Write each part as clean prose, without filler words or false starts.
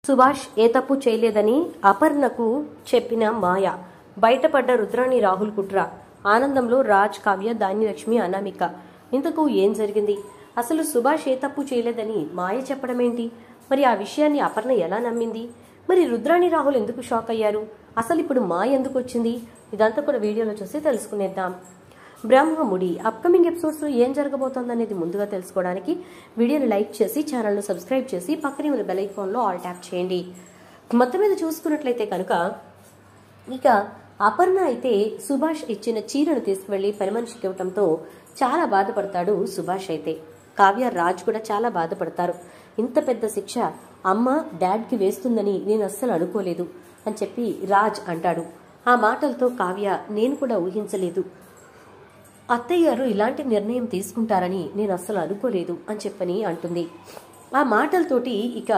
సుభాష్ ఏ తప్పు చేయలేదని అపర్ణకు చెప్పిన మాయ, బయటపడ్డ రుద్రాణి రాహుల్ కుట్ర, ఆనందంలో రాజ్, కావ్య, ధాన్యలక్ష్మి, అనామిక. ఇంతకు ఏం జరిగింది? అసలు సుభాష్ ఏ తప్పు చేయలేదని మాయ చెప్పడమేంటి? మరి ఆ విషయాన్ని అపర్ణ ఎలా నమ్మింది? మరి రుద్రాణి రాహుల్ ఎందుకు షాక్ అయ్యారు? అసలు ఇప్పుడు మాయ ఎందుకు వచ్చింది? ఇదంతా కూడా వీడియోలో చూసి తెలుసుకునేద్దాం. బ్రహ్మముడి అప్కమింగ్ ఎపిసోడ్స్లో ఏం జరగబోతోందనేది ముందుగా తెలుసుకోవడానికి వీడియోని లైక్ చేసి ఛానల్ను సబ్స్క్రైబ్ చేసి పక్కనే ఉన్న బెల్ ఐకాన్లో ఆల్ ట్యాప్ చేయండి. మొత్తం మీద చూసుకున్నట్లయితే కనుక ఇక అపర్ణ అయితే సుభాష్ ఇచ్చిన చీరను తీసుకువెళ్లి పని మనిషికి ఇవ్వటంతో చాలా బాధపడతాడు సుభాష్. అయితే కావ్య, రాజ్ కూడా చాలా బాధపడతారు. ఇంత పెద్ద శిక్ష అమ్మ డాడ్కి వేస్తుందని నేను అస్సలు అనుకోలేదు అని చెప్పి రాజ్ అంటాడు. ఆ మాటలతో కావ్య, నేను కూడా ఊహించలేదు అత్తయ్య గారు ఇలాంటి నిర్ణయం తీసుకుంటారని నేను అస్సలు అనుకోలేదు అని చెప్పని అంటుంది. ఆ మాటలతోటి ఇక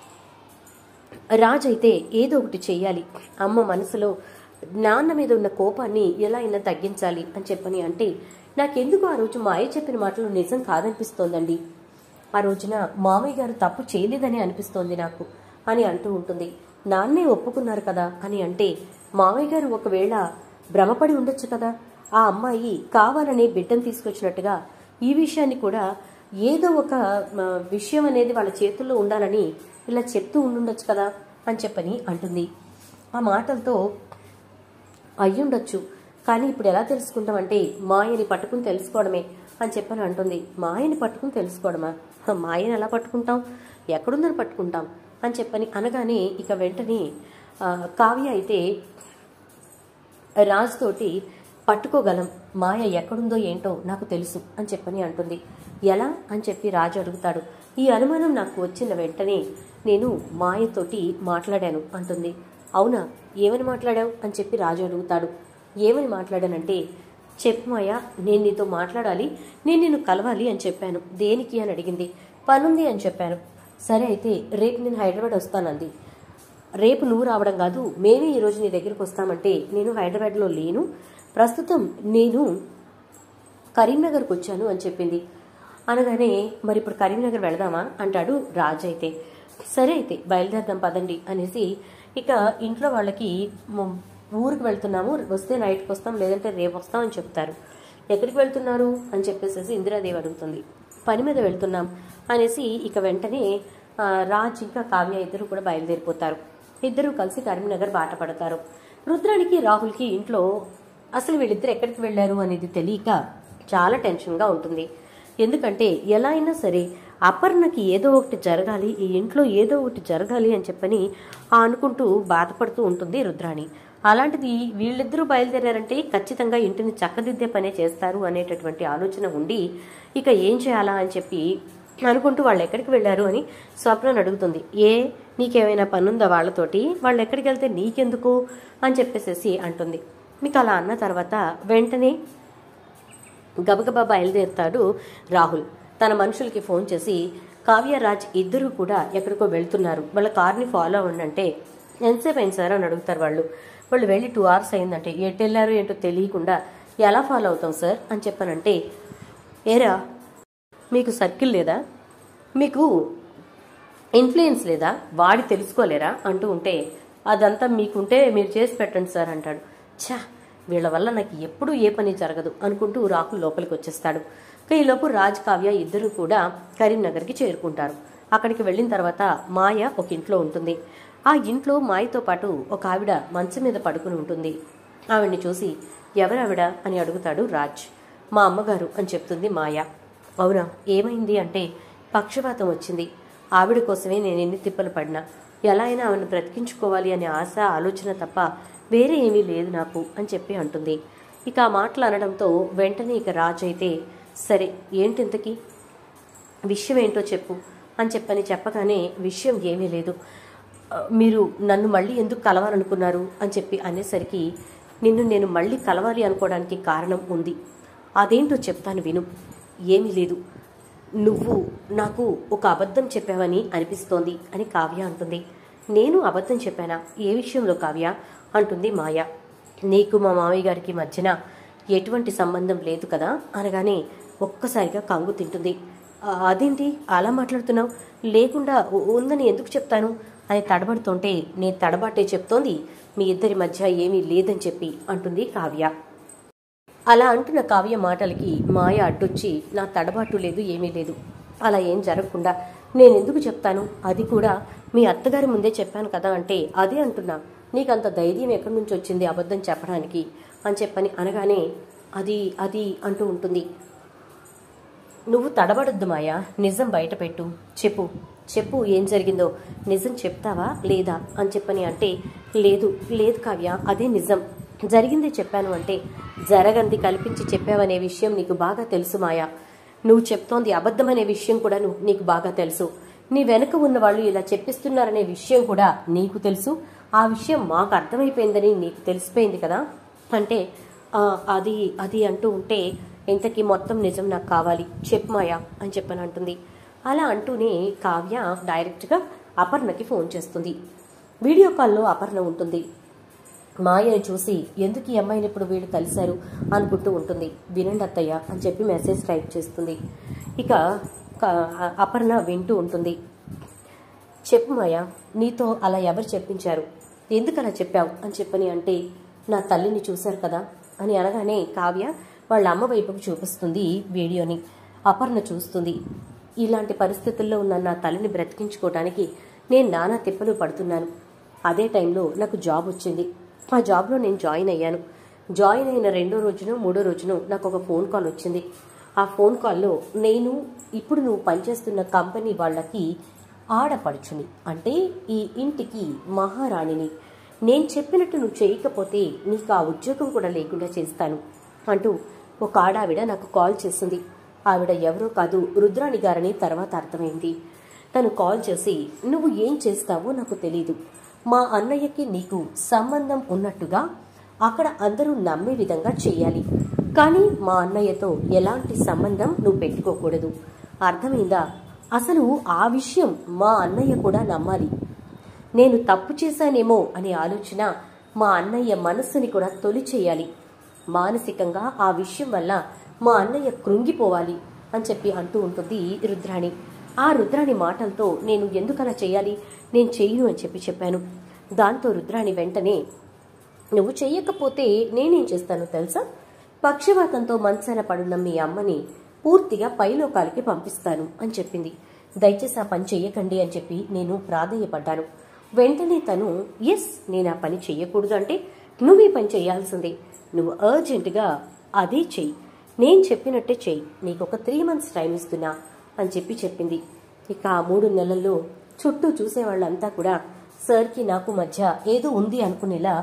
రాజ్ అయితే ఏదో ఒకటి చెయ్యాలి, అమ్మ మనసులో నాన్న మీద ఉన్న కోపాన్ని ఎలా అయినా తగ్గించాలి అని చెప్పని అంటే, నాకెందుకు ఆ రోజు మా అయ్య చెప్పిన మాటలు నిజం కాదనిపిస్తోందండి, ఆ రోజున మామయ్య గారు తప్పు చేయలేదని అనిపిస్తోంది నాకు అని అంటూ ఉంటుంది. నాన్నే ఒప్పుకున్నారు కదా అని అంటే, మామయ్య గారు ఒకవేళ భ్రమపడి ఉండొచ్చు కదా, ఆ అమ్మాయి కావాలనే బిడ్డను తీసుకొచ్చినట్టుగా ఈ విషయాన్ని కూడా ఏదో ఒక విషయం అనేది వాళ్ళ చేతుల్లో ఉండాలని ఇలా చెప్తూ ఉండుండొచ్చు కదా అని చెప్పని అంటుంది. ఆ మాటలతో అయ్యుండొచ్చు, కానీ ఇప్పుడు ఎలా తెలుసుకుంటామంటే మాయని పట్టుకుని తెలుసుకోవడమే అని చెప్పని అంటుంది. మాయని పట్టుకుని తెలుసుకోవడమా? మాయని ఎలా పట్టుకుంటాం, ఎక్కడుందని పట్టుకుంటాం అని చెప్పని అనగానే ఇక వెంటనే కావ్య అయితే రాజ్ తోటి పట్టుకోగలం, మాయ ఎక్కడుందో ఏంటో నాకు తెలుసు అని చెప్పని అంటుంది. ఎలా అని చెప్పి రాజు అడుగుతాడు. ఈ అనుమానం నాకు వచ్చిన వెంటనే నేను మాయతోటి మాట్లాడాను అంటుంది. అవునా, ఏమని మాట్లాడావు అని చెప్పి రాజు అడుగుతాడు. ఏమని మాట్లాడానంటే, చెప్పు మాయ, నేను నీతో మాట్లాడాలి, నేను నిన్ను కలవాలి అని చెప్పాను. దేనికి అని అడిగింది. పనుంది అని చెప్పాను. సరే అయితే రేపు నేను హైదరాబాద్ వస్తానంది. రేపు నువ్వు రావడం కాదు, మేమే ఈరోజు నీ దగ్గరికి వస్తామంటే, నేను హైదరాబాద్లో లేను, ప్రస్తుతం నేను కరీంనగర్కి వచ్చాను అని చెప్పింది. అనగానే మరి ఇప్పుడు కరీంనగర్ వెళదామా అంటాడు రాజు. అయితే సరే అయితే బయలుదేరదాం పదండి అనేసి ఇక ఇంట్లో వాళ్ళకి ఊరికి వెళ్తున్నాము, వస్తే నైట్కి వస్తాం లేదంటే రేపు వస్తాం అని చెప్తారు. ఎక్కడికి వెళ్తున్నారు అని చెప్పేసి ఇందిరాదేవి అడుగుతుంది. పని మీద వెళ్తున్నాం అనేసి ఇక వెంటనే రాజ్ ఇంకా కావ్య ఇద్దరు కూడా బయలుదేరిపోతారు. ఇద్దరు కలిసి కరీంనగర్ బాట పడతారు. రుద్రానికి రాహుల్కి ఇంట్లో అసలు వీళ్ళిద్దరు ఎక్కడికి వెళ్లారు అనేది తెలియక చాలా టెన్షన్గా ఉంటుంది. ఎందుకంటే ఎలా అయినా సరే అపర్ణకి ఏదో ఒకటి జరగాలి, ఈ ఇంట్లో ఏదో ఒకటి జరగాలి అని చెప్పని అనుకుంటూ బాధపడుతూ ఉంటుంది రుద్రాణి. అలాంటిది వీళ్ళిద్దరూ బయలుదేరారంటే ఖచ్చితంగా ఇంటిని చక్కదిద్దే పనే చేస్తారు అనేటటువంటి ఆలోచన ఉండి ఇక ఏం చేయాలా అని చెప్పి అనుకుంటూ వాళ్ళు ఎక్కడికి వెళ్ళారు అని స్వప్నను అడుగుతుంది. నీకేమైనా పనుందా వాళ్ళతోటి, వాళ్ళు ఎక్కడికి వెళ్తే నీకెందుకు అని చెప్పేసేసి అంటుంది. మీకు అలా అన్న తర్వాత వెంటనే గబగబా బయలుదేరుతాడు రాహుల్. తన మనుషులకి ఫోన్ చేసి కావ్య, రాజ్ ఇద్దరు కూడా ఎక్కడికో వెళ్తున్నారు, వాళ్ళ కార్ని ఫాలో అవ్వండి. ఎంతసేపు అయింది సార్ అని అడుగుతారు వాళ్ళు. వాళ్ళు వెళ్ళి 2 hours అయిందంటే, ఎటు వెళ్ళారు ఏంటో తెలియకుండా ఎలా ఫాలో అవుతాం సార్ అని చెప్పానంటే, ఏరా మీకు సర్కిల్ లేదా, మీకు ఇన్ఫ్లుయెన్స్ లేదా, వాడి తెలుసుకోలేరా అంటూ ఉంటే, అదంతా మీకుంటే మీరు చేసి పెట్టండి సార్ అంటాడు. ఛా, వీళ్ళ వల్ల నాకు ఎప్పుడూ ఏ పని జరగదు అనుకుంటూ రాహుల్ లోపలికి వచ్చేస్తాడు. ఈలోపు రాజ్, కావ్య ఇద్దరు కూడా కరీంనగర్కి చేరుకుంటారు. అక్కడికి వెళ్ళిన తర్వాత మాయ ఒక ఇంట్లో ఉంటుంది. ఆ ఇంట్లో మాయతో పాటు ఒక ఆవిడ మంచం మీద పడుకుని ఉంటుంది. ఆవిడ్ని చూసి ఎవరావిడ అని అడుగుతాడు రాజ్. మా అమ్మగారు అని చెప్తుంది మాయ. అవునా, ఏమైంది అంటే, పక్షవాతం వచ్చింది, ఆవిడ కోసమే నేను ఎన్ని తిప్పలు పడినా, ఎలా అయినా ఆవిడని బ్రతికించుకోవాలి అనే ఆశ, ఆలోచన తప్ప వేరే ఏమీ లేదు నాకు అని చెప్పి అంటుంది. ఇక ఆ మాటలు అనడంతో వెంటనే ఇక రాజు అయితే, సరే ఏంటింతకి విషయం ఏంటో చెప్పు అని చెప్పగానే, విషయం ఏమీ లేదు, మీరు నన్ను మళ్ళీ ఎందుకు కలవాలనుకున్నారు అని చెప్పి అనేసరికి, నిన్ను నేను మళ్ళీ కలవాలి అనుకోవడానికి కారణం ఉంది, అదేంటో చెప్తాను విను. ఏమీ లేదు, నువ్వు నాకు ఒక అబద్ధం చెప్పావని అనిపిస్తోంది అని కావ్య అంటుంది. నేను అబద్ధం చెప్పానా, ఏ విషయంలో కావ్య అంటుంది మాయ. నీకు మా మామయ్య గారికి మధ్యన ఎటువంటి సంబంధం లేదు కదా అనగానే ఒక్కసారిగా కంగు తింటుంది. అదేంటి అలా మాట్లాడుతున్నావు, లేకుండా ఉందని ఎందుకు చెప్తాను అని తడబడుతుంటే నేను తడబాటే చెప్తోంది మీ ఇద్దరి మధ్య ఏమీ లేదని చెప్పి అంటుంది కావ్య. అలా అంటున్న కావ్య మాటలకి మాయ అడ్డొచ్చి నా తడబాటు లేదు, ఏమీ లేదు, అలా ఏం జరగకుండా నేనెందుకు చెప్తాను, అది కూడా మీ అత్తగారి ముందే చెప్పాను కదా అంటే అదే అంటున్నా, నీకంత ధైర్యం ఎక్కడి నుంచి వచ్చింది అబద్ధం చెప్పడానికి అని చెప్పని అనగానే అది అది అంటూ ఉంటుంది. నువ్వు తడబడొద్దు మాయా, నిజం బయట పెట్టు, చెప్పు చెప్పు ఏం జరిగిందో నిజం చెప్తావా లేదా అని చెప్పని అంటే లేదు లేదు కావ్య, అదే నిజం, జరిగింది చెప్పాను అంటే జరగంది కల్పించి చెప్పావనే విషయం నీకు బాగా తెలుసు మాయా, నువ్వు చెప్తోంది అబద్ధమనే విషయం కూడా నీకు బాగా తెలుసు, నీ వెనుక ఉన్న వాళ్ళు ఇలా చెప్పిస్తున్నారనే విషయం కూడా నీకు తెలుసు, ఆ విషయం మాకు అర్థమైపోయిందని నీకు తెలిసిపోయింది కదా అంటే అది అది అంటూ ఉంటే ఇంతకీ మొత్తం నిజం నాకు కావాలి చెప్పు మాయా అని చెప్పని అంటుంది. అలా అంటూనే కావ్య డైరెక్ట్గా అపర్ణకి ఫోన్ చేస్తుంది. వీడియో కాల్లో అపర్ణ ఉంటుంది. మాయని చూసి ఎందుకు ఈ అమ్మాయిని ఇప్పుడు వీళ్ళు కలిశారు అనుకుంటూ ఉంటుంది. వినండి అత్తయ్య అని చెప్పి మెసేజ్ టైప్ చేస్తుంది. ఇక అపర్ణ వింటూ ఉంటుంది. చెప్పు మాయా, నీతో అలా ఎవరు చెప్పించారు, ఎందుకు అలా చెప్పావు అని చెప్పని అంటే నా తల్లిని చూశారు కదా అని అనగానే కావ్య వాళ్ళ అమ్మ వైపుకు చూపిస్తుంది వీడియోని. అపర్ణ చూస్తుంది. ఇలాంటి పరిస్థితుల్లో ఉన్న నా తల్లిని బ్రతికించుకోవడానికి నేను నానా తిప్పలు పడుతున్నాను. అదే టైంలో నాకు జాబ్ వచ్చింది. ఆ జాబ్లో నేను జాయిన్ అయ్యాను. జాయిన్ అయిన 2వ రోజునో 3వ రోజునో నాకు ఒక ఫోన్ కాల్ వచ్చింది. ఆ ఫోన్ కాల్లో నేను ఇప్పుడు నువ్వు పనిచేస్తున్న కంపెనీ వాళ్ళకి ఆడపడుచుని, అంటే ఈ ఇంటికి మహారాణిని, నేను చెప్పినట్టు నువ్వు చేయకపోతే నీకు ఆ ఉద్యోగం కూడా లేకుండా చేస్తాను అంటూ ఒక ఆడావిడ నాకు కాల్ చేసింది. ఆవిడ ఎవరో కాదు, రుద్రాణి గారని తర్వాత అర్థమైంది. తను కాల్ చేసి నువ్వు ఏం చేస్తావో నాకు తెలీదు, మా అన్నయ్యకి నీకు సంబంధం ఉన్నట్టుగా అక్కడ అందరూ నమ్మే విధంగా చెయ్యాలి, కానీ మా అన్నయ్యతో ఎలాంటి సంబంధం నువ్వు పెట్టుకోకూడదు, అర్థమైందా? అసలు ఆ విషయం మా అన్నయ్య కూడా నమ్మాలి. నేను తప్పు చేశానేమో అనే ఆలోచన మా అన్నయ్య మనస్సుని కూడా తొలి చేయాలి. మానసికంగా ఆ విషయం వల్ల మా అన్నయ్య కృంగిపోవాలి అని చెప్పి అంటూ ఉంటుంది రుద్రాణి. ఆ రుద్రాణి మాటలతో నేను ఎందుకలా చేయాలి, నేను చెయ్యను అని చెప్పాను. దాంతో రుద్రాణి వెంటనే నువ్వు చెయ్యకపోతే నేనేం చేస్తానో తెలుసా, పక్షవాతంతో మంచాన పడున్న మీ అమ్మని పూర్తిగా పైలోకాలకి పంపిస్తాను అని చెప్పింది. దయచేసి ఆ పని చెయ్యకండి అని చెప్పి నేను ప్రాధేయపడ్డాను. వెంటనే తను ఎస్ నేను ఆ పని చెయ్యకూడదు అంటే నువ్వు ఈ పని చెయ్యాల్సిందే, నువ్వు అర్జెంటుగా అదే చెయ్యి, నేను చెప్పినట్టే చెయ్యి, నీకు ఒక 3 months టైం ఇస్తున్నా అని చెప్పింది. ఇక ఆ 3 నెలల్లో చుట్టూ చూసేవాళ్ళంతా కూడా సార్కి నాకు మధ్య ఏదో ఉంది అనుకునేలా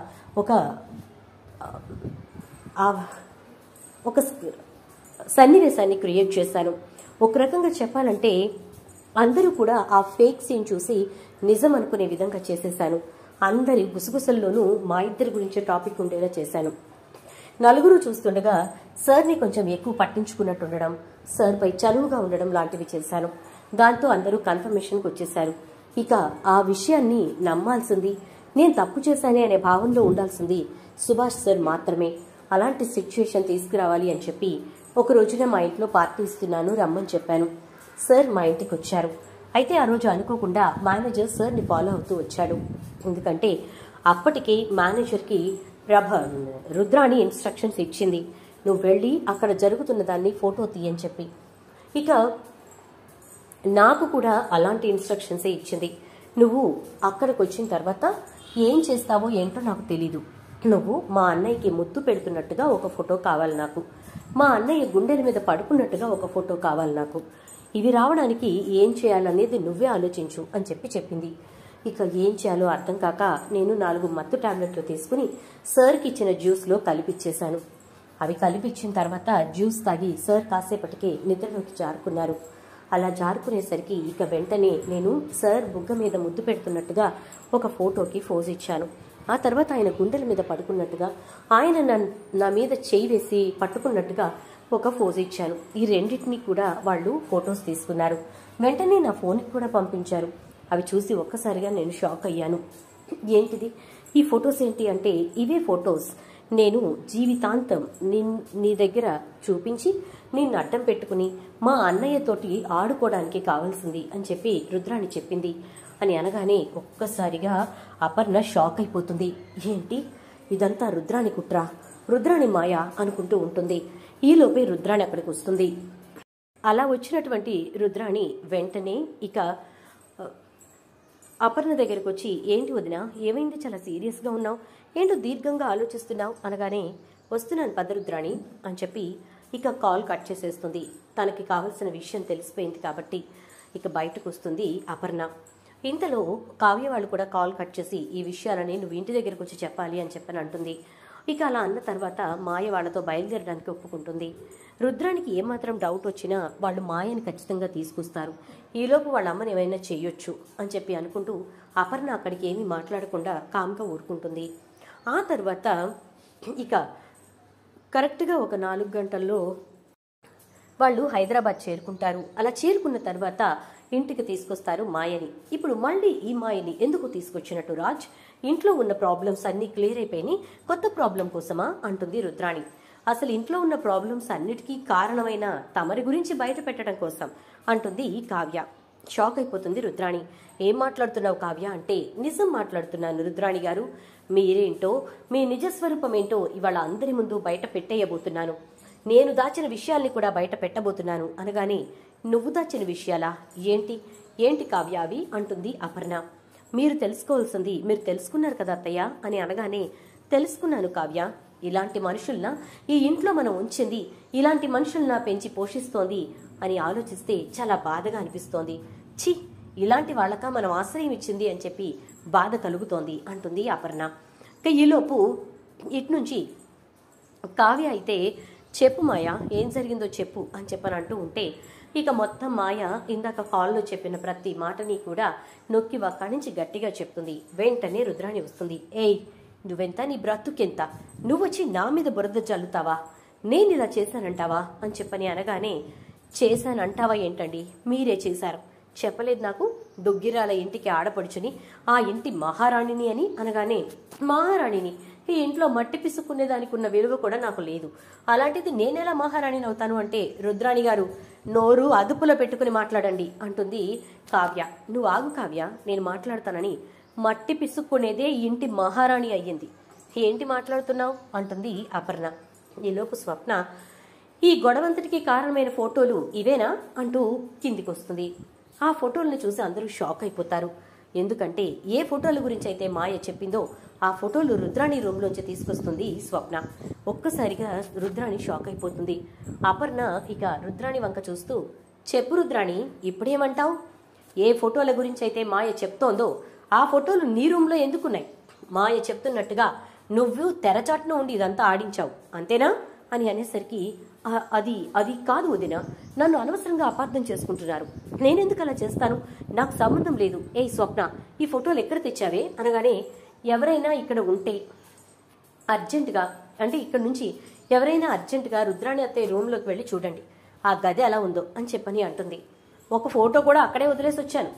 ఒక సన్నివేశాన్ని క్రియేట్ చేశాను. ఒక రకంగా చెప్పాలంటే అందరూ కూడా ఆ ఫేక్ సీన్ చూసి నిజం అనుకునే విధంగా చేసేశాను. అందరి గుసగుసల్లోనూ మా ఇద్దరి గురించే టాపిక్ ఉండేలా చేశాను. నలుగురు చూస్తుండగా సార్ని కొంచెం ఎక్కువ పట్టించుకున్నట్టు ఉండడం, సార్పై చనువుగా ఉండడం లాంటివి చేశాను. దాంతో అందరూ కన్ఫర్మేషన్కి వచ్చేశారు. ఇక ఆ విషయాన్ని నమ్మాల్సింది, నేను తప్పు చేశానే అనే భావంలో ఉండాల్సింది సుభాష్ సార్ మాత్రమే. అలాంటి సిచ్యుయేషన్ తీసుకురావాలి అని చెప్పి ఒక రోజున మా ఇంట్లో పార్టీ ఇస్తున్నాను రమ్మని చెప్పాను. సార్ మా ఇంటికి వచ్చారు. అయితే ఆ రోజు అనుకోకుండా మేనేజర్ సార్ని ఫాలో అవుతూ వచ్చాడు. ఎందుకంటే అప్పటికే మేనేజర్కి రుద్రాణి ఇన్స్ట్రక్షన్స్ ఇచ్చింది, నువ్వు వెళ్ళి అక్కడ జరుగుతున్న దాన్ని ఫోటో తీయని చెప్పి. ఇక నాకు కూడా అలాంటి ఇన్స్ట్రక్షన్సే ఇచ్చింది. నువ్వు అక్కడికి వచ్చిన తర్వాత ఏం చేస్తావో ఏంటో నాకు తెలీదు, నువ్వు మా అన్నయ్యకి ముద్దు పెడుతున్నట్టుగా ఒక ఫోటో కావాలి నాకు, మా అన్నయ్య గుండెల మీద పడుకున్నట్టుగా ఒక ఫోటో కావాలి నాకు, ఇవి రావడానికి ఏం చేయాలనేది నువ్వే ఆలోచించు అని చెప్పింది. ఇక ఏం చేయాలో అర్థం కాక నేను 4 మత్తు టాబ్లెట్లు తీసుకుని సార్కి ఇచ్చిన జ్యూస్లో కలిపిచ్చేశాను. అవి కలిపిచ్చిన తర్వాత జ్యూస్ తాగి సార్ కాసేపటికే నిద్రలోకి జారుకున్నారు. అలా జారుకునేసరికి ఇక వెంటనే నేను సార్ బుగ్గ మీద ముద్దు పెడుతున్నట్టుగా ఒక ఫోటోకి ఫోజ్ ఇచ్చాను. ఆ తర్వాత ఆయన గుండెల మీద పడుకున్నట్టుగా, ఆయన నా మీద చేయి వేసి పట్టుకున్నట్టుగా ఒక ఫోజ్ ఇచ్చాను. ఈ రెండింటినీ కూడా వాళ్ళు ఫొటోస్ తీసుకున్నారు. వెంటనే నా ఫోన్కి కూడా పంపించారు. అవి చూసి ఒక్కసారిగా నేను షాక్ అయ్యాను. ఏంటిది, ఈ ఫొటోస్ ఏంటి అంటే ఇవే ఫొటోస్ నేను జీవితాంతం నీ దగ్గర చూపించి నిన్ను అడ్డం పెట్టుకుని మా అన్నయ్యతోటి ఆడుకోవడానికి కావాల్సింది అని చెప్పి రుద్రాణి చెప్పింది. అని అనగానే ఒక్కసారిగా అపర్ణ షాక్ అయిపోతుంది. ఏంటి ఇదంతా రుద్రాణి కుట్ర, రుద్రాణి మాయ అనుకుంటూ ఉంటుంది. ఈలోపే రుద్రాణి అక్కడికి వస్తుంది. అలా వచ్చినటువంటి రుద్రాణి వెంటనే ఇక అపర్ణ దగ్గరకు వచ్చి, ఏంటి వదిన, ఏమైంది, చాలా సీరియస్గా ఉన్నావు, ఏంటో దీర్ఘంగా ఆలోచిస్తున్నావు అనగానే, వస్తున్నాను పద రుద్రాణి అని చెప్పి ఇక కాల్ కట్ చేసేస్తుంది. తనకి కావలసిన విషయం తెలిసిపోయింది కాబట్టి ఇక బయటకు వస్తుంది అపర్ణ. ఇంతలో కావ్య వాళ్ళు కూడా కాల్ కట్ చేసి, ఈ విషయాలని నువ్వు ఇంటి దగ్గరకు వచ్చి చెప్పాలి అని చెప్పని అంటుంది. ఇక అలా అన్న తర్వాత మాయ వాళ్ళతో బయలుదేరడానికి ఒప్పుకుంటుంది. రుద్రానికి ఏమాత్రం డౌట్ వచ్చినా వాళ్ళు మాయని ఖచ్చితంగా తీసుకొస్తారు. ఈలోపు వాళ్ళ అమ్మని ఏమైనా చెయ్యొచ్చు అని చెప్పి అనుకుంటూ అపర్ణ అక్కడికి ఏమీ మాట్లాడకుండా కామ్గా ఊరుకుంటుంది. ఆ తర్వాత ఇక కరెక్ట్గా ఒక 4 గంటల్లో వాళ్ళు హైదరాబాద్ చేరుకుంటారు. అలా చేరుకున్న తర్వాత ఇంటికి తీసుకొస్తారు మాయని. ఇప్పుడు మళ్ళీ ఈ మాయని ఎందుకు తీసుకొచ్చినట్టు రాజ్, ఇంట్లో ఉన్న ప్రాబ్లమ్స్ అన్నీ క్లియర్ అయిపోయినాయి, కొత్త ప్రాబ్లం కోసమా అంటుంది రుద్రాణి. అసలు ఇంట్లో ఉన్న ప్రాబ్లమ్స్ అన్నిటికీ కారణమైన తమరి గురించి బయట పెట్టడం కోసం అంటుంది కావ్య. షాక్ అయిపోతుంది రుద్రాణి. ఏం మాట్లాడుతున్నావు కావ్య అంటే, నిజం మాట్లాడుతున్నాను రుద్రాణి గారు, మీరేంటో మీ నిజస్వరూపం ఏంటో ఇవాళ అందరి ముందు బయట పెట్టేయబోతున్నాను. నేను దాచిన విషయాల్ని కూడా బయట పెట్టబోతున్నాను అనగానే, నువ్వు దాచిన విషయాలా, ఏంటి ఏంటి కావ్య అవి అంటుంది అపర్ణ. మీరు తెలుసుకోవాల్సింది మీరు తెలుసుకున్నారు కదా అత్తయ్య అని అనగానే, తెలుసుకున్నాను కావ్య, ఇలాంటి మనుషుల్నా ఈ ఇంట్లో మనం ఉంచింది, ఇలాంటి మనుషుల్నా పెంచి పోషిస్తోంది అని ఆలోచిస్తే చాలా బాధగా అనిపిస్తోంది. ఛీ, ఇలాంటి వాళ్ళకా మనం ఆశ్రయం ఇచ్చింది అని చెప్పి బాధ కలుగుతోంది అంటుంది అపర్ణ. ఇక ఈలోపు ఇట్నుంచి కావ్య అయితే, చెప్పు మాయ, ఏం జరిగిందో చెప్పు అని చెప్పని అంటూ ఉంటే ఇక మొత్తం మాయ ఇందాక కాల్లో చెప్పిన ప్రతి మాటని కూడా నొక్కి అక్కడి నుంచి గట్టిగా చెప్తుంది. వెంటనే రుద్రాణి వస్తుంది. ఏయ్, నువ్వెంత, నీ బ్రతుకెంత, నువ్వొచ్చి నా మీద బురద జల్లుతావా, నేను ఇలా చేశానంటావా అని చెప్పని అనగానే, చేశానంటావా ఏంటండి, మీరే చేశారు, చెప్పలేదు నాకు దుగ్గిరాల ఇంటికి ఆడపడుచుని, ఆ ఇంటి మహారాణిని అని అనగానే, మహారాణిని, ఈ ఇంట్లో మట్టి పిసుక్కునేదానికి ఉన్న విలువ కూడా నాకు లేదు, అలాంటిది నేనెలా మహారాణిని అవుతాను అంటే, రుద్రాణి గారు నోరు అదుపులో పెట్టుకుని మాట్లాడండి అంటుంది కావ్య. నువ్వు ఆగు కావ్య, నేను మాట్లాడతానని మట్టి పిసుక్కునేదే ఇంటి మహారాణి అయ్యింది, ఏంటి మాట్లాడుతున్నావు అంటుంది అపర్ణ. ఈలోపు స్వప్న, ఈ గొడవంతటికి కారణమైన ఫోటోలు ఇవేనా అంటూ కిందికి వస్తుంది. ఆ ఫోటోలను చూసి అందరూ షాక్ అయిపోతారు. ఎందుకంటే ఏ ఫోటోల గురించి అయితే మాయ చెప్పిందో ఆ ఫోటోలు రుద్రాణి రూమ్లోంచి తీసుకొస్తుంది స్వప్న. ఒక్కసారిగా రుద్రాణి షాక్ అయిపోతుంది. అపర్ణ ఇక రుద్రాణి వంక చూస్తూ, చెప్పు రుద్రాణి, ఇప్పుడేమంటావు, ఏ ఫోటోల గురించి అయితే మాయ చెప్తోందో ఆ ఫోటోలు నీ రూమ్లో ఎందుకున్నాయి, మాయ చెప్తున్నట్టుగా నువ్వు తెరచాటున ఉండి ఇదంతా ఆడించావు అంతేనా అని అనేసరికి, అది అది కాదు వదిన, నన్ను అనవసరంగా అపార్థం చేసుకుంటున్నారు, నేనెందుకు అలా చేస్తాను, నాకు సంబంధం లేదు. ఏ స్వప్న, ఈ ఫోటోలు ఎక్కడ తెచ్చావే అనగానే, ఎవరైనా ఇక్కడ ఉంటే అర్జెంటుగా, అంటే ఇక్కడ నుంచి ఎవరైనా అర్జెంటుగా రుద్రాణి అత్తయ్య రూమ్లోకి వెళ్ళి చూడండి, ఆ గది ఎలా ఉందో అని చెప్పని అంటుంది. ఒక ఫోటో కూడా అక్కడే వదిలేసి వచ్చాను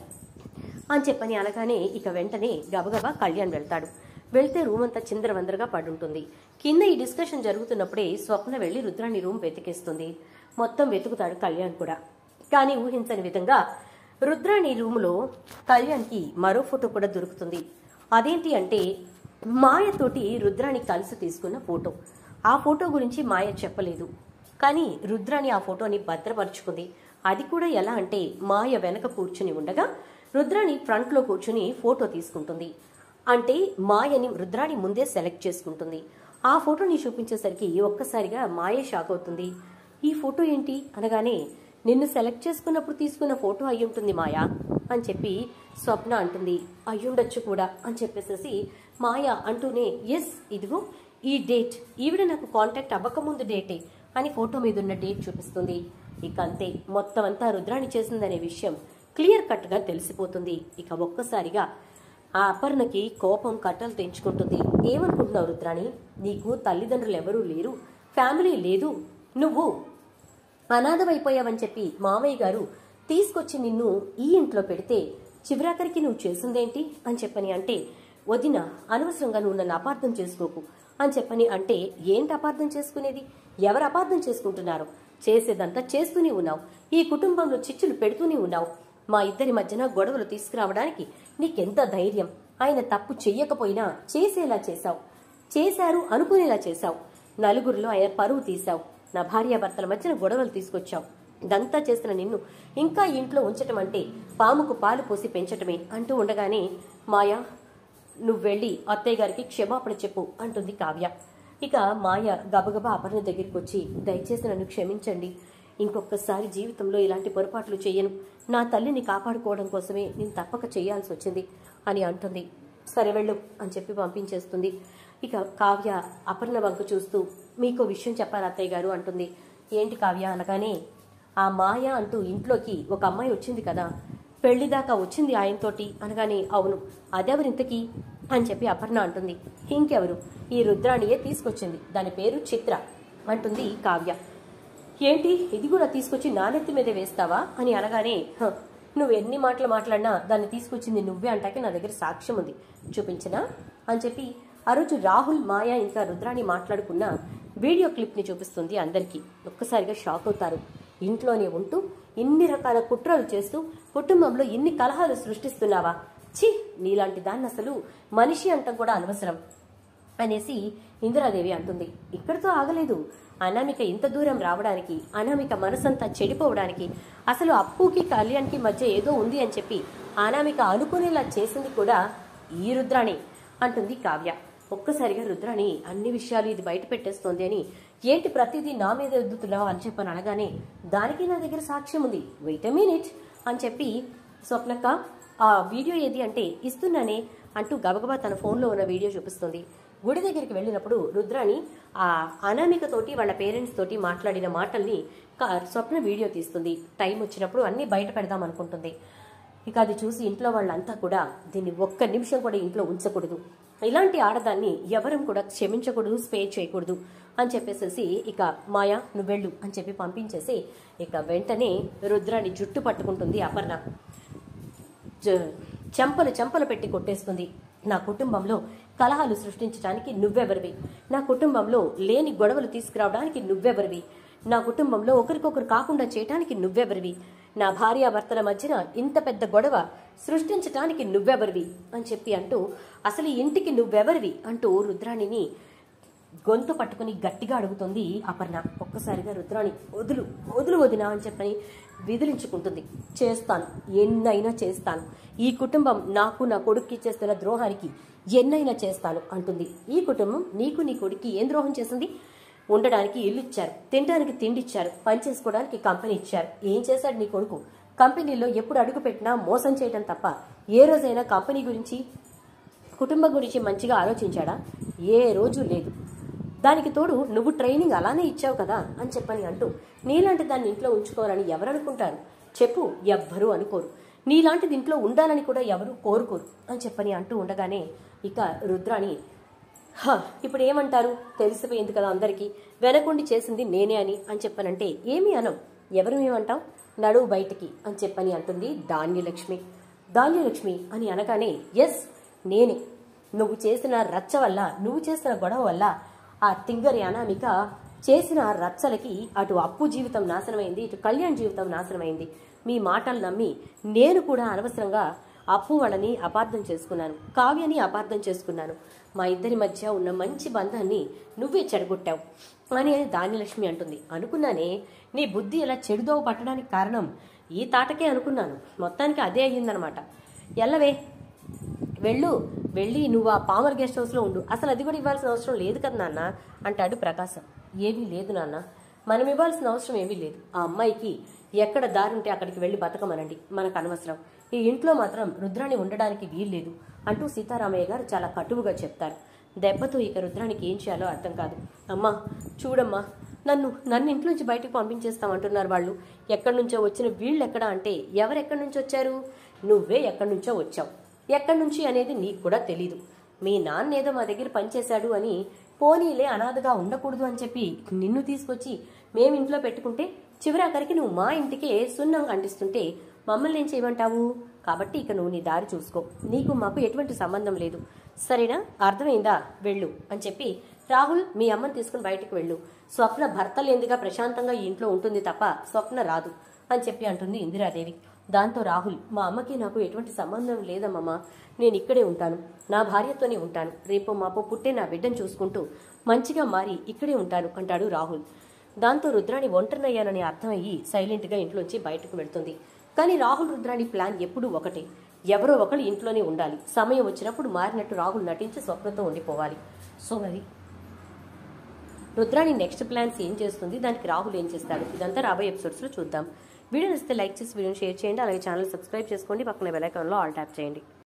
అని చెప్పని అనగానే ఇక వెంటనే గబగబా కళ్యాణ్ వెళ్తాడు. వెళ్తే రూమ్ అంతా చిందరవందరగా పడుంటుంది. కింద ఈ డిస్కషన్ జరుగుతున్నప్పుడే స్వప్న వెళ్లి రుద్రాణి రూమ్ వెతికేస్తుంది. మొత్తం వెతుకుతాడు కళ్యాణ్ కూడా. కానీ ఊహించని విధంగా రుద్రాణి రూములో కళ్యాణ్కి మరో ఫోటో కూడా దొరుకుతుంది. అదేంటి అంటే, మాయతోటి రుద్రాణి కలిసి తీసుకున్న ఫోటో. ఆ ఫోటో గురించి మాయ చెప్పలేదు, కానీ రుద్రాణి ఆ ఫోటోని భద్రపరుచుకుంది. అది కూడా ఎలా అంటే, మాయ వెనక కూర్చుని ఉండగా రుద్రాణి ఫ్రంట్లో కూర్చుని ఫోటో తీసుకుంటుంది. అంటే మాయని రుద్రాణి ముందే సెలెక్ట్ చేసుకుంటుంది. ఆ ఫోటోని చూపించేసరికి ఒక్కసారిగా మాయ షాక్ అవుతుంది. ఈ ఫోటో ఏంటి అనగానే, నిన్ను సెలెక్ట్ చేసుకున్నప్పుడు తీసుకున్న ఫోటో అయ్యుంటుంది మాయా అని చెప్పి స్వప్న అంటుంది. అయ్యుండొచ్చు కూడా అని చెప్పేసేసి మాయ అంటూనే, ఎస్ ఇదిగో ఈ డేట్, ఈవిడ నాకు కాంటాక్ట్ అవ్వకముందు డేటే అని ఫోటో మీద ఉన్న డేట్ చూపిస్తుంది. ఇక అంతే, మొత్తం అంతా రుద్రాణి చేసిందనే విషయం క్లియర్ కట్గా తెలిసిపోతుంది. ఇక ఒక్కసారిగా ఆ అపర్ణకి కోపం కట్టలు తెంచుకుంటుంది. ఏమనుకుంటున్నావు రుద్రాణి, నీకు తల్లిదండ్రులు ఎవరూ లేరు, ఫ్యామిలీ లేదు, నువ్వు అనాథమైపోయావని చెప్పి మామయ్య గారు తీసుకొచ్చి నిన్ను ఈ ఇంట్లో పెడితే చివరాఖరికి నువ్వు చేసిందేంటి అని చెప్పని అంటే, వదిన అనవసరంగా నువ్వు నన్ను అపార్థం చేసుకోకు అని చెప్పని అంటే, ఏంటి అపార్థం చేసుకునేది, ఎవరు అపార్థం చేసుకుంటున్నారు, చేసేదంతా చేస్తూనే ఉన్నావు, ఈ కుటుంబంలో చిచ్చులు పెడుతూనే ఉన్నావు, మా ఇద్దరి మధ్యన గొడవలు తీసుకురావడానికి నీకెంత ధైర్యం? ఆయన తప్పు చెయ్యకపోయినా చేసేలా చేశావు, చేశారు అనుకునేలా చేశావు. నలుగురిలో ఆయన పరువు తీశావు. నా భార్యాభర్తల మధ్యన గొడవలు తీసుకొచ్చావు. ఇదంతా చేసిన నిన్ను ఇంకా ఇంట్లో ఉంచటం అంటే పాముకు పాలు పోసి పెంచటమే అంటూ ఉండగానే, మాయా నువ్వు వెళ్ళి అత్తయ్య గారికి క్షమాపణ చెప్పు అంటుంది కావ్య. ఇక మాయ గబగబా అపర్ణ దగ్గరికి వచ్చి, దయచేసి నన్ను క్షమించండి, ఇంకొకసారి జీవితంలో ఇలాంటి పొరపాట్లు చెయ్యను, నా తల్లిని కాపాడుకోవడం కోసమే నేను తప్పక చేయాల్సి వచ్చింది అని అంటుంది. సరే వెళ్ళు అని చెప్పి పంపించేస్తుంది. ఇక కావ్య అపర్ణ వంక చూస్తూ, మీకో విషయం చెప్పాలి అత్తయ్య గారు అంటుంది. ఏంటి కావ్య అనగానే, ఆ మాయ అంటూ ఇంట్లోకి ఒక అమ్మాయి వచ్చింది కదా, పెళ్లిదాకా వచ్చింది ఆయనతోటి అనగానే, అవును అదెవరింతకీ అని చెప్పి అపర్ణ అంటుంది. ఇంకెవరు, ఈ రుద్రాణియే తీసుకొచ్చింది, దాని పేరు చిత్ర అంటుంది కావ్య. ఏంటి ఇది కూడా తీసుకొచ్చి నానెత్తి మీదే వేస్తావా అని అనగానే, నువ్వు ఎన్ని మాటలు మాట్లాడినా దాన్ని తీసుకొచ్చింది నువ్వే అంటాకే నా దగ్గర సాక్ష్యం ఉంది, చూపించనా అని చెప్పి ఆ రోజు రాహుల్, మాయ ఇంకా రుద్రాణి మాట్లాడుకున్న వీడియో క్లిప్ని చూపిస్తుంది అందరికీ. ఒక్కసారిగా షాక్ అవుతారు. ఇంట్లోనే ఉంటూ ఇన్ని రకాల కుట్రలు చేస్తూ కుటుంబంలో ఇన్ని కలహాలు సృష్టిస్తున్నావా? ఛీ, నీలాంటి దాన్ని అసలు మనిషి అంటాం కూడా అనవసరం అనేసి ఇందిరాదేవి అంటుంది. ఇక్కడితో ఆగలేదు. అనామిక ఇంత దూరం రావడానికి, అనామిక మనసంతా చెడిపోవడానికి, అసలు అప్పుకి కళ్యాణ్కి మధ్య ఏదో ఉంది అని చెప్పి అనామిక అనుకునేలా చేసింది కూడా ఈ రుద్రాణి అంటుంది కావ్య. ఒక్కసారిగా రుద్రాణి అన్ని విషయాలు ఇది బయట పెట్టేస్తోంది అని, ఏంటి ప్రతిదీ నా మీద ఎద్దుతున్నావు అని చెప్పని అనగానే, దానికి నా దగ్గర సాక్ష్యం ఉంది, వెయిట్ ఎ మినిట్ అని చెప్పి స్వప్నక్క ఆ వీడియో ఏది అంటే ఇస్తున్నానే అంటూ గబగబా తన ఫోన్లో ఉన్న వీడియో చూపిస్తుంది. గుడి దగ్గరికి వెళ్ళినప్పుడు రుద్రాణి ఆ అనామికతోటి వాళ్ళ పేరెంట్స్ తోటి మాట్లాడిన మాటల్ని స్వప్న వీడియో తీస్తుంది. టైం వచ్చినప్పుడు అన్నీ బయట పెడదాం అనుకుంటుంది. ఇక అది చూసి ఇంట్లో వాళ్ళంతా కూడా దీన్ని ఒక్క నిమిషం కూడా ఇంట్లో ఉంచకూడదు, ఇలాంటి ఆడదాన్ని ఎవరం కూడా క్షమించకూడదు, స్పేర్ చేయకూడదు అని చెప్పేసేసి ఇక మాయా నువ్వెళ్ళు అని చెప్పి పంపించేసి ఇక వెంటనే రుద్రాణి జుట్టు పట్టుకుంటుంది అపర్ణ. చెంపలు పెట్టి కొట్టేస్తుంది. నా కుటుంబంలో కలహాలు సృష్టించడానికి నువ్వెవరివి? నా కుటుంబంలో లేని గొడవలు తీసుకురావడానికి నువ్వెవరివి? నా కుటుంబంలో ఒకరికొకరు కాకుండా చేయటానికి నువ్వెవరివి? నా భార్యాభర్తల మధ్యన ఇంత పెద్ద గొడవ సృష్టించటానికి నువ్వెవరివి అని చెప్పి అంటూ, అసలు ఇంటికి నువ్వెవరివి అంటూ రుద్రాణిని గొంతు పట్టుకుని గట్టిగా అడుగుతుంది అపర్ణ. ఒక్కసారిగా రుద్రాణి వదులు వదులు వదినా అని చెప్పని విదిలించుకుంటుంది. చేస్తాను, ఎన్నైనా చేస్తాను, ఈ కుటుంబం నాకు నా కొడుక్కి చేస్తున్న ద్రోహానికి ఎన్నైనా చేస్తాను అంటుంది. ఈ కుటుంబం నీకు నీ కొడుక్కి ఏం ద్రోహం చేసింది? ఉండడానికి ఇల్లు ఇచ్చారు, తినడానికి తిండి ఇచ్చారు, పనిచేసుకోవడానికి కంపెనీ ఇచ్చారు. ఏం చేశాడు నీ కొడుకు? కంపెనీలో ఎప్పుడు అడుగు పెట్టినా మోసం చేయడం తప్ప ఏ రోజైనా కంపెనీ గురించి, కుటుంబం గురించి మంచిగా ఆలోచించాడా? ఏ రోజు లేదు. దానికి తోడు నువ్వు ట్రైనింగ్ అలానే ఇచ్చావు కదా అని చెప్పని అంటూ, నీలాంటి దాన్ని ఇంట్లో ఉంచుకోవాలని ఎవరనుకుంటారు చెప్పు? ఎవ్వరూ అనుకోరు. నీలాంటిది ఇంట్లో ఉండాలని కూడా ఎవరు కోరుకోరు అని చెప్పని అంటూ ఉండగానే ఇక రుద్రాణి, ఇప్పుడు ఏమంటారు? తెలిసిపోయింది కదా అందరికీ, వెనకుండి చేసింది నేనే అని చెప్పనంటే ఏమీ అనం. ఎవరు ఏమంటాం? నడువు బయటికి అని చెప్పని అంటుంది ధాన్యలక్ష్మి. ధాన్యలక్ష్మి అని అనగానే, ఎస్ నేనే. నువ్వు చేసిన రచ్చ వల్ల, నువ్వు చేసిన గొడవ వల్ల ఆ తింగరి అనామిక చేసిన రచ్చలకి అటు అప్పు జీవితం నాశనమైంది, ఇటు కళ్యాణ్ జీవితం నాశనమైంది. మీ మాటలు నమ్మి నేను కూడా అనవసరంగా అప్పు వాళ్ళని అపార్థం చేసుకున్నాను, కావ్యని అపార్థం చేసుకున్నాను. మా ఇద్దరి మధ్య ఉన్న మంచి బంధాన్ని నువ్వే చెడగొట్టావు అని ధాన్యలక్ష్మి అంటుంది. అనుకున్నానే నీ బుద్ధి ఇలా చెడుదోవ పట్టడానికి కారణం ఈ తాటకే అనుకున్నాను. మొత్తానికి అదే అయ్యిందనమాట. ఎల్లవే వెళ్ళి నువ్వు ఆ పామర్ గెస్ట్ హౌస్లో ఉండు. అసలు అది కూడా ఇవ్వాల్సిన అవసరం లేదు కదా నాన్న అంటాడు ప్రకాశం. ఏమీ లేదు నాన్న, మనం ఇవ్వాల్సిన అవసరం ఏమీ లేదు. ఆ అమ్మాయికి ఎక్కడ దారి ఉంటే అక్కడికి వెళ్ళి బతకమనండి, మనకు అనవసరం. ఈ ఇంట్లో మాత్రం రుద్రాణి ఉండడానికి వీల్లేదు అంటూ సీతారామయ్య గారు చాలా కటువుగా చెప్తారు. దెబ్బతో ఇక రుద్రానికి ఏం చేయాలో అర్థం కాదు. అమ్మా చూడమ్మా, నన్ను ఇంట్లోంచి బయటకు పంపించేస్తామంటున్నారు వాళ్ళు. ఎక్కడి నుంచో వచ్చిన వీళ్ళు ఎక్కడ అంటే, ఎవరెక్కడి నుంచి వచ్చారు? నువ్వే ఎక్కడి నుంచో వచ్చావు. ఎక్కడి నుంచి అనేది నీకు కూడా తెలీదు. మీ నాన్న ఏదో మా దగ్గర పనిచేశాడు అని, పోనీలే అనాథగా ఉండకూడదు అని చెప్పి నిన్ను తీసుకొచ్చి మేము ఇంట్లో పెట్టుకుంటే, చివరాఖరికి నువ్వు మా ఇంటికే సున్నం అంటిస్తుంటే మమ్మల్ని ఏం చేయమంటావు? కాబట్టి ఇక నువ్వు నీ దారి చూసుకో, నీకు మాకు ఎటువంటి సంబంధం లేదు, సరేనా? అర్థమైందా? వెళ్ళు అని చెప్పి, రాహుల్ మీ అమ్మని తీసుకుని బయటకు వెళ్ళు. స్వప్న భర్త లేందిగా ప్రశాంతంగా ఈ ఇంట్లో ఉంటుంది తప్ప స్వప్న రాదు అని చెప్పి అంటుంది ఇందిరాదేవి. దాంతో రాహుల్, మా అమ్మకి నాకు ఎటువంటి సంబంధం లేదమ్మా, నేను ఇక్కడే ఉంటాను, నా భార్యతోనే ఉంటాను, రేపో మాపో పుట్టే నా బిడ్డను చూసుకుంటూ మంచిగా మారి ఇక్కడే ఉంటాను అంటాడు రాహుల్. దాంతో రుద్రాణి ఒంటరినయ్యానని అర్థమయ్యి సైలెంట్గా ఇంట్లోంచి బయటకు వెళ్తుంది. కానీ రాహుల్ రుద్రాణి ప్లాన్ ఎప్పుడూ ఒకటే, ఎవరో ఒకరు ఇంట్లోనే ఉండాలి, సమయం వచ్చినప్పుడు మారినట్టు రాహుల్ నటించి స్వప్నతో ఉండిపోవాలి. సో మరి రుద్రాణి నెక్స్ట్ ప్లాన్స్ ఏం చేస్తుంది, దానికి రాహుల్ ఏం చేస్తాడు, ఇదంతా రాబోయే ఎపిసోడ్స్లో చూద్దాం. వీడియో నచ్చితే లైక్ చేసి వీడియోని షేర్ చేయండి. అలాగే ఛానల్ సబ్స్క్రైబ్ చేసుకోండి. పక్కన బెల్ ఐకాన్లో ఆల్ ట్యాప్ చేయండి.